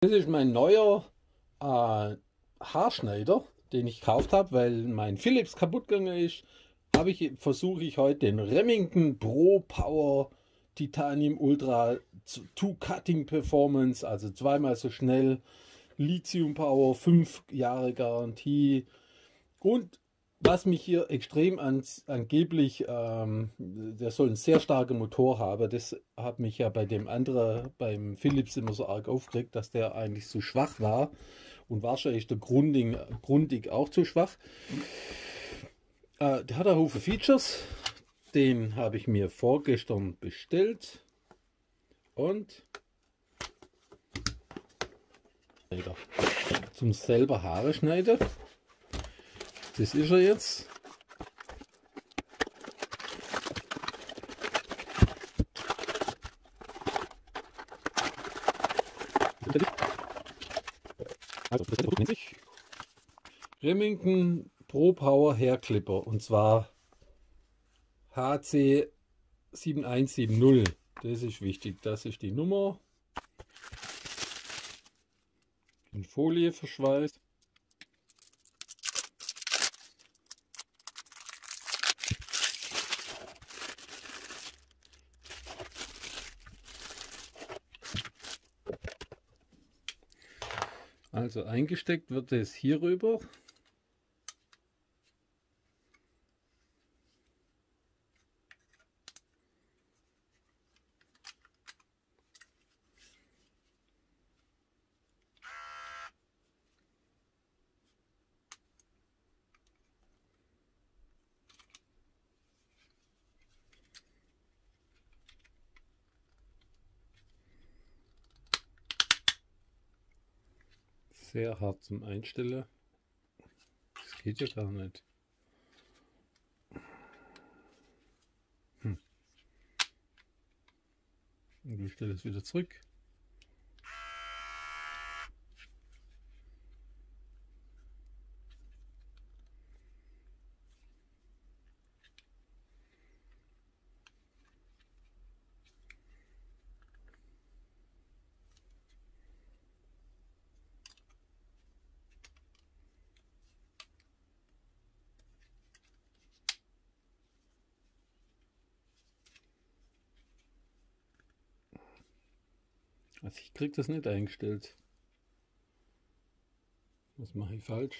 Das ist mein neuer Haarschneider, den ich gekauft habe, weil mein Philips kaputt gegangen ist. Versuche ich heute den Remington Pro Power Titanium Ultra 2 Cutting Performance, also zweimal so schnell, Lithium Power, 5 Jahre Garantie. Und was mich hier extrem angeblich, der soll einen sehr starken Motor haben. Das hat mich ja bei dem anderen, beim Philips immer so arg aufgeregt, dass der eigentlich zu schwach war. Und wahrscheinlich der Grundig auch zu schwach. Der hat einen Haufen Features. Den habe ich mir vorgestern bestellt. Und zum selber Haare schneiden. Das ist er jetzt. Also, das nennt sich Remington Pro Power Hair Clipper, und zwar HC 7170. Das ist wichtig, das ist die Nummer. In Folie verschweißt. Also eingesteckt wird es hier rüber. Sehr hart zum Einstellen. Das geht ja gar nicht. Und ich stelle es wieder zurück. Also ich kriege das nicht eingestellt. Was mache ich falsch?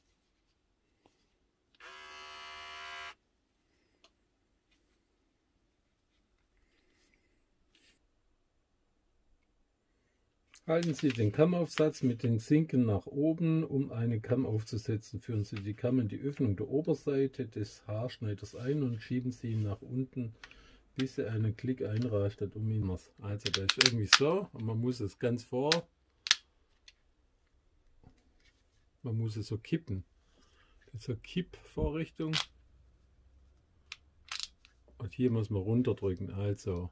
Halten Sie den Kammaufsatz mit den Zinken nach oben, um eine Kamm aufzusetzen. Führen Sie die Kamm in die Öffnung der Oberseite des Haarschneiders ein und schieben Sie ihn nach unten, bis er einen Klick einrastet, um ihn. Also das ist irgendwie so, und man muss es ganz man muss es so kippen. Das ist so Kippvorrichtung. Und hier muss man runterdrücken, also.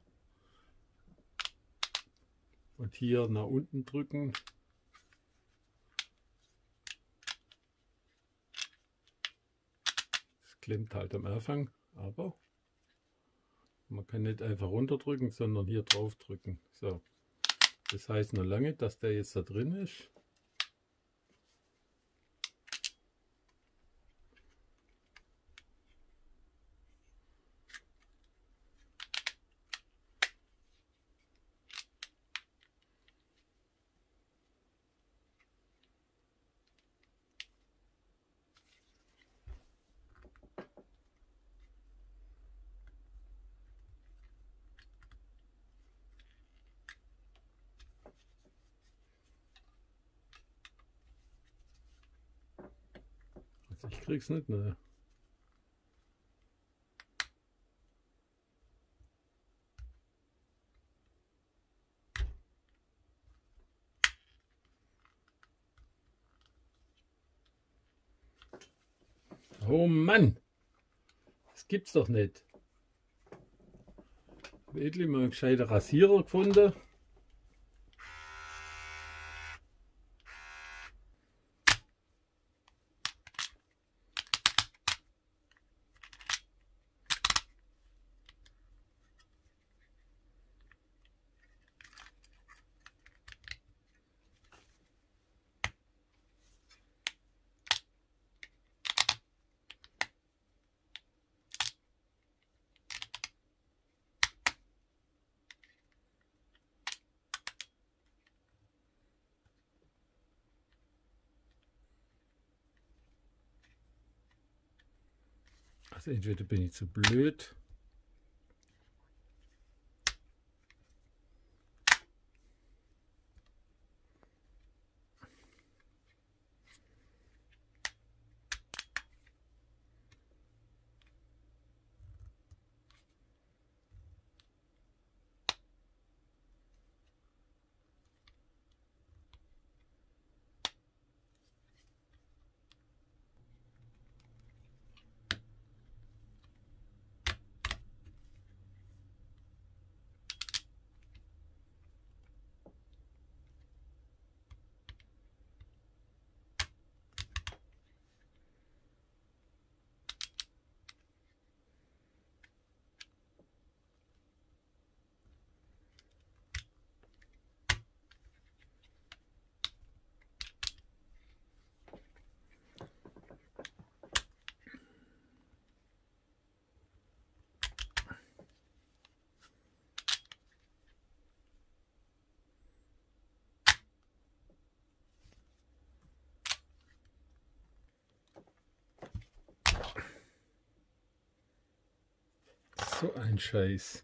Und hier nach unten drücken. Das klemmt halt am Anfang, aber man kann nicht einfach runterdrücken, sondern hier drauf drücken. So. Das heißt noch lange, dass der jetzt da drin ist. Also ich krieg's nicht mehr. Oh Mann! Das gibt's doch nicht. Ich habe endlich mal einen gescheiten Rasierer gefunden. Also entweder bin ich zu blöd. So ein Scheiß.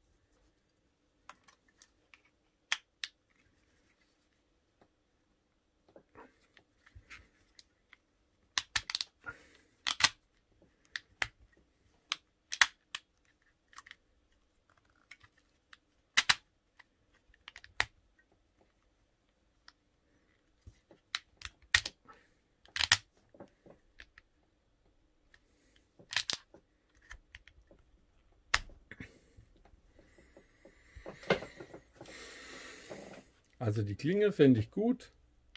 Also die Klinge fände ich gut.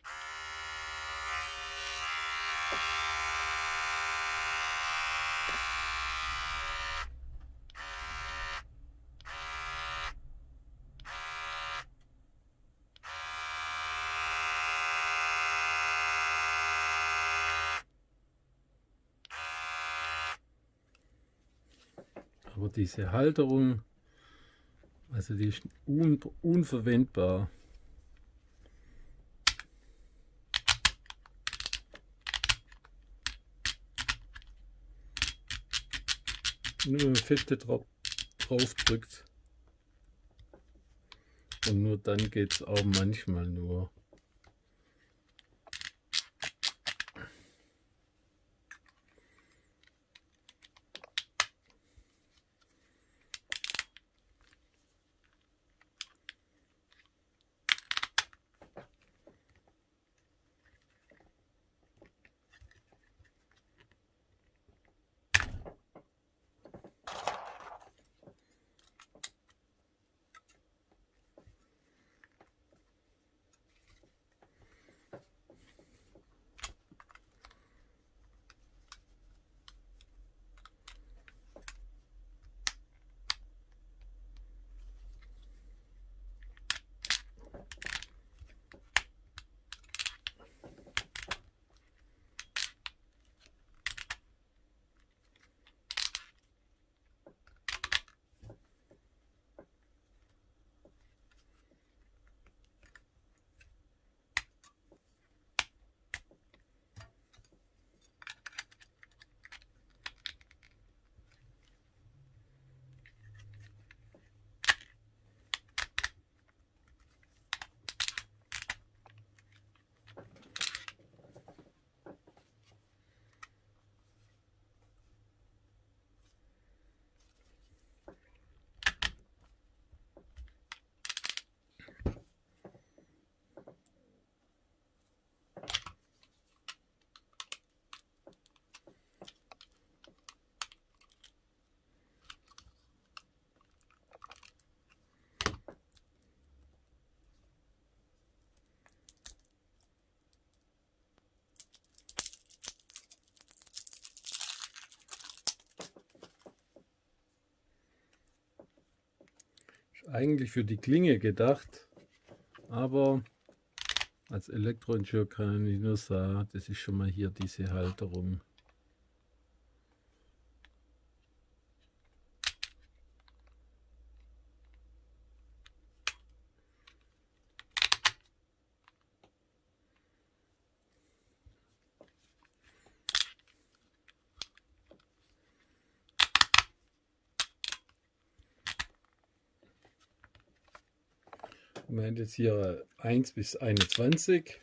Aber diese Halterung, also die ist unverwendbar. Nur wenn man feste drauf drückt. Und nur dann geht es auch manchmal nur. Eigentlich für die Klinge gedacht, aber als Elektroingenieur kann ich nur sagen, das ist schon mal hier diese Halterung. Moment jetzt hier 1 bis 21.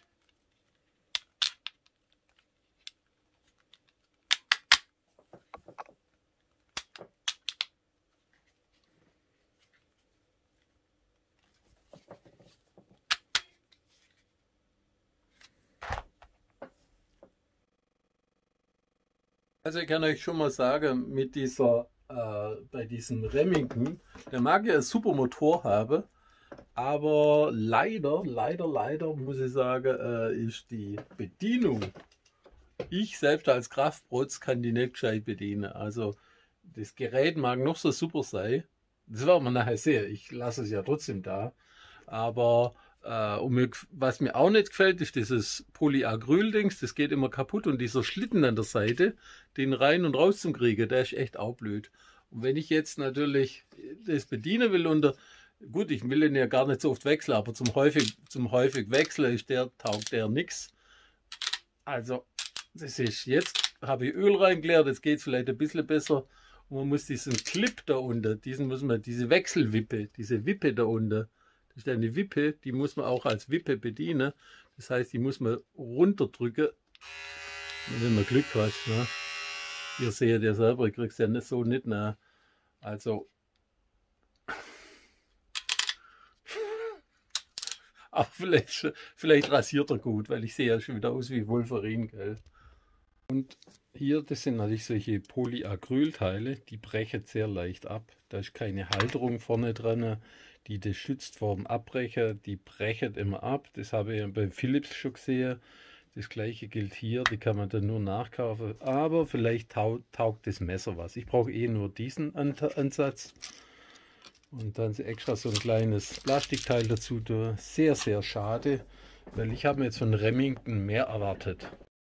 Also ich kann euch schon mal sagen, mit bei diesem Remington, der mag ja einen super Motor haben, aber leider muss ich sagen, ist die Bedienung. Ich selbst als Kraftprotz kann die nicht gescheit bedienen. Also das Gerät mag noch so super sein. Das werden wir nachher sehen. Ich lasse es ja trotzdem da. Aber was mir auch nicht gefällt, ist dieses Polyacryl-Dings. Das geht immer kaputt. Und dieser Schlitten an der Seite, den rein und raus zum Kriegen, der ist echt auch blöd. Und wenn ich jetzt natürlich das bedienen will gut, ich will den ja gar nicht so oft wechseln, aber zum häufig wechseln taugt der nix. Also, das ist jetzt, habe ich Öl reingeleert, jetzt geht es vielleicht ein bisschen besser. Und man muss diesen Clip da unten, diese Wechselwippe, diese Wippe da unten, das ist eine Wippe, die muss man auch als Wippe bedienen. Das heißt, die muss man runterdrücken, wenn man Glück hat. Ne? Ihr seht ja selber, ich krieg's ja nicht so nicht. Ne? Also, aber vielleicht rasiert er gut, weil ich sehe ja schon wieder aus wie Wolverine, gell? Und hier, das sind natürlich solche Polyacrylteile, die brechen sehr leicht ab. Da ist keine Halterung vorne dran, die das schützt vor dem Abbrechen. Die brechen immer ab. Das habe ich bei Philips schon gesehen. Das gleiche gilt hier, die kann man dann nur nachkaufen. Aber vielleicht taugt das Messer was. Ich brauche eh nur diesen Ansatz. Und dann extra so ein kleines Plastikteil dazu. Sehr, sehr schade, weil ich habe mir jetzt von Remington mehr erwartet.